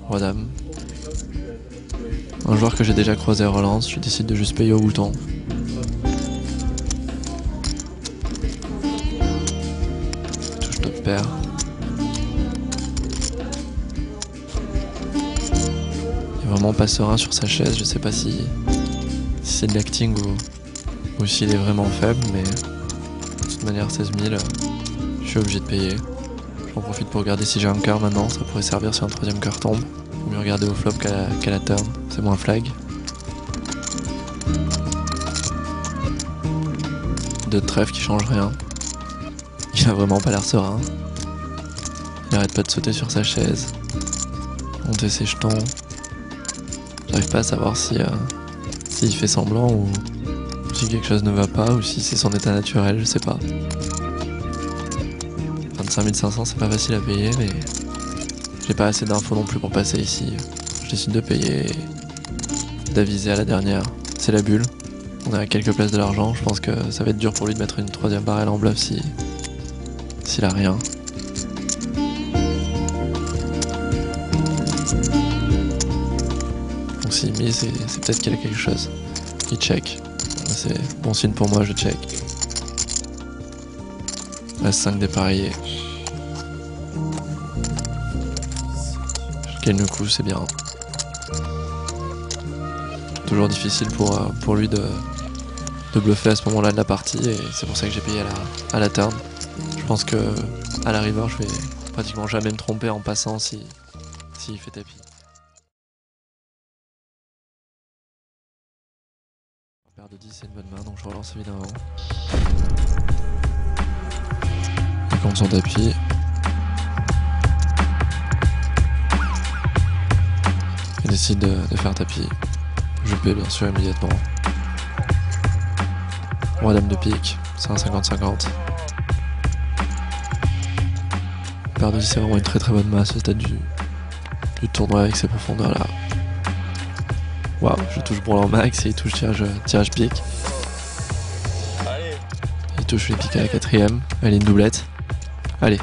Roi dame. Un joueur que j'ai déjà croisé relance, je décide de juste payer au bouton. Touche top pair. Il est vraiment pas serein sur sa chaise, je sais pas si c'est de l'acting ou s'il est vraiment faible, mais de toute manière 16 000, je suis obligé de payer. J'en profite pour regarder si j'ai un cœur maintenant, ça pourrait servir si un troisième cœur tombe. Faut mieux regarder au flop qu'à la turn, c'est moins flag. Deux de trèfle qui changent rien. Il a vraiment pas l'air serein. Il arrête pas de sauter sur sa chaise, monter ses jetons. J'arrive pas à savoir s'il fait semblant ou si quelque chose ne va pas ou si c'est son état naturel, je sais pas. 25 500 c'est pas facile à payer, mais j'ai pas assez d'infos non plus pour passer ici. Je décide de payer et d'aviser à la dernière. C'est la bulle. On est à quelques places de l'argent, je pense que ça va être dur pour lui de mettre une troisième barrel en bluff s'il a rien. Donc s'il mise, c'est peut-être qu'il a quelque chose. Il check. C'est bon signe pour moi, je check. As-5 dépareillé. Je gagne le coup, c'est bien. Toujours difficile pour lui de bluffer à ce moment-là de la partie, et c'est pour ça que j'ai payé à la turn. Je pense que à la river, je vais pratiquement jamais me tromper en passant s'il fait tapis. Paire de 10 c'est une bonne main, donc je relance évidemment. Il compte son tapis. Il décide de faire tapis. Je paie bien sûr immédiatement. Roi dame de pique, c'est un 50-50. Paire de 10 c'est vraiment une très bonne main à ce stade du tournoi avec ces profondeurs là. Waouh, je touche pour en max et il touche tirage pique. Il touche les piques à la quatrième. Allez, une doublette. Allez.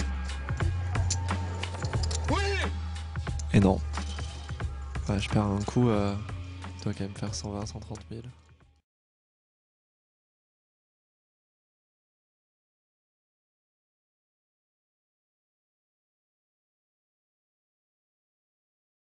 Et non. Ouais, je perds un coup. Il doit quand même faire 120, 130 000.